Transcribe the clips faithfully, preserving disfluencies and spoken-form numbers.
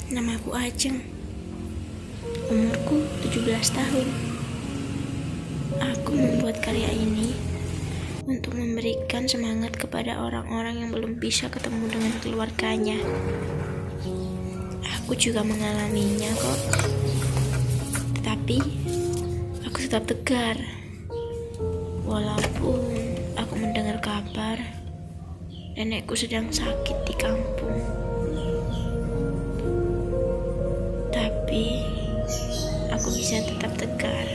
Namaku Ajeng. Umurku tujuh belas tahun. Aku membuat karya ini untuk memberikan semangat kepada orang-orang yang belum bisa ketemu dengan keluarganya. Aku juga mengalaminya kok. Tetapi aku tetap tegar. Walaupun aku mendengar kabar nenekku sedang sakit di kampung. Tapi aku bisa tetap tegar.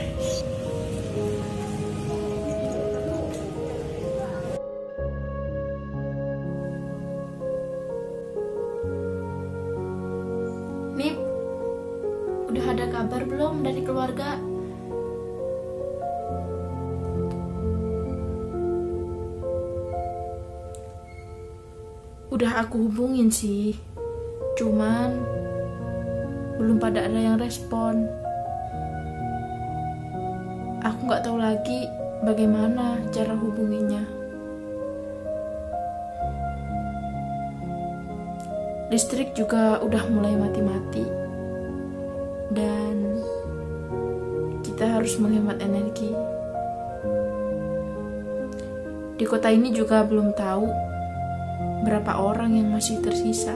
Mip, udah ada kabar belum dari keluarga? Udah aku hubungin sih, cuman belum pada ada yang respon. Aku gak tahu lagi bagaimana cara hubunginya. Listrik juga udah mulai mati-mati, dan kita harus menghemat energi. Di kota ini juga belum tahu berapa orang yang masih tersisa.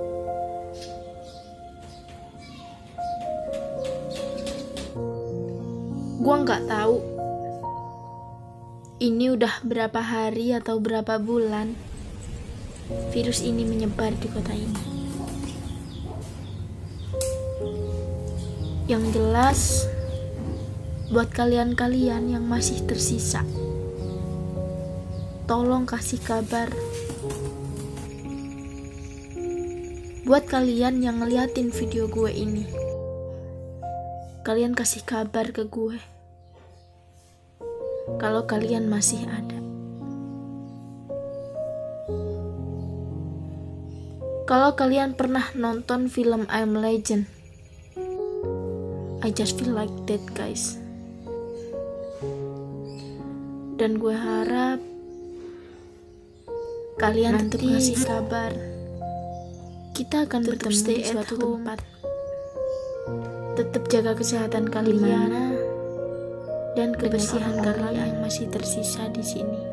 Gua nggak tahu ini udah berapa hari atau berapa bulan virus ini menyebar di kota ini. Yang jelas, buat kalian-kalian yang masih tersisa, tolong kasih kabar. Buat kalian yang ngeliatin video gue ini, kalian kasih kabar ke gue kalau kalian masih ada. Kalau kalian pernah nonton film I'm Legend, I just feel like that, guys. Dan gue harap kalian tetap ngasih kabar. Kita akan tetap bertemu di suatu tempat. Tetap jaga kesehatan kalian dan kebersihan kalian yang masih tersisa di sini.